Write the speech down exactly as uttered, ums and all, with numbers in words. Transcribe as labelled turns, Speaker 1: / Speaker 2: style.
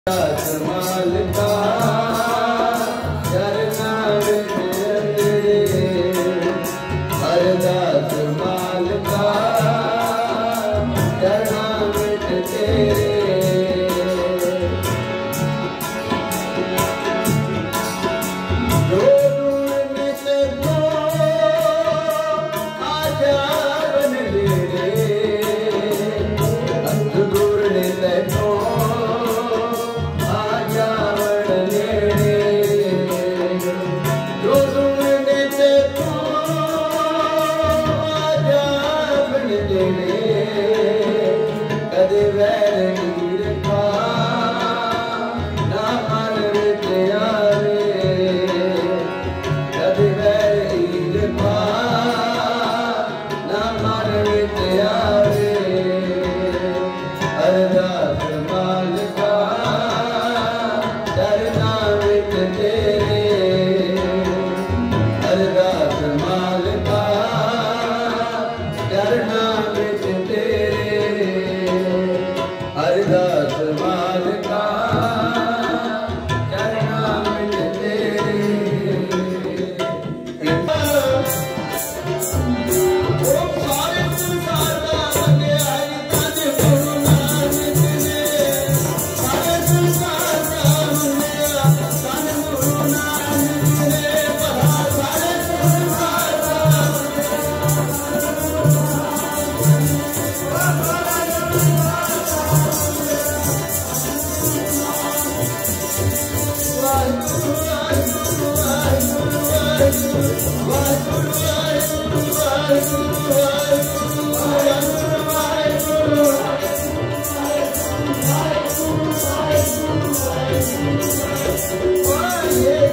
Speaker 1: कमाल का झरना तेरे, अरदास माल का झरना तेरे। कदे वैर नीर का ना मन विच आवे, कदे वैर नीर का ना मन विच आवे। अरदास माल का झरना विच तेरे, अरदास माल का झरना विच तेरे, अरदास माल का झरना विच तेरे। ओ सारे संसार दा वंडियाई तन गुरु नानक ने, सारे संसार दा वंडिया तन गुरु नानक ने, भला सारे संसार दा yeah.